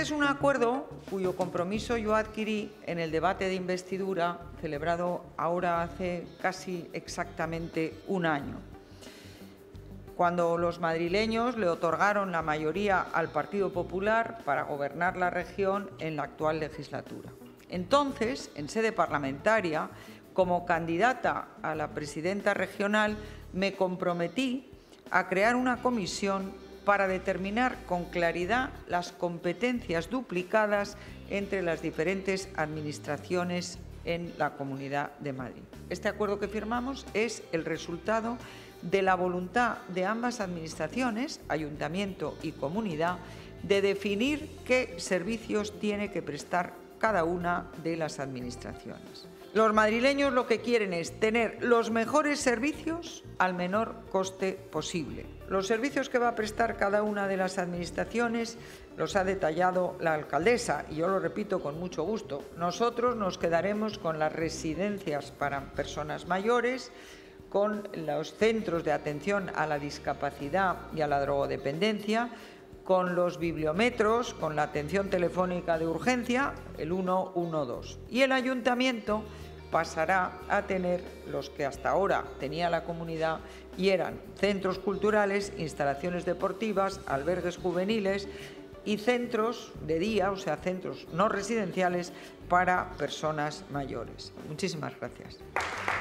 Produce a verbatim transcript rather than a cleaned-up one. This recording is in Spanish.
es un acuerdo cuyo compromiso yo adquirí en el debate de investidura celebrado ahora hace casi exactamente un año, cuando los madrileños le otorgaron la mayoría al Partido Popular para gobernar la región en la actual legislatura. Entonces, en sede parlamentaria, como candidata a la presidenta regional, me comprometí a crear una comisión para determinar con claridad las competencias duplicadas entre las diferentes administraciones en la Comunidad de Madrid. Este acuerdo que firmamos es el resultado de la voluntad de ambas administraciones, Ayuntamiento y Comunidad, de definir qué servicios tiene que prestar cada una de las administraciones. Los madrileños lo que quieren es tener los mejores servicios al menor coste posible. Los servicios que va a prestar cada una de las administraciones los ha detallado la alcaldesa y yo lo repito con mucho gusto. Nosotros nos quedaremos con las residencias para personas mayores, con los centros de atención a la discapacidad y a la drogodependencia, con los bibliómetros, con la atención telefónica de urgencia, el uno uno dos. Y el ayuntamiento pasará a tener los que hasta ahora tenía la comunidad y eran centros culturales, instalaciones deportivas, albergues juveniles y centros de día, o sea, centros no residenciales para personas mayores. Muchísimas gracias.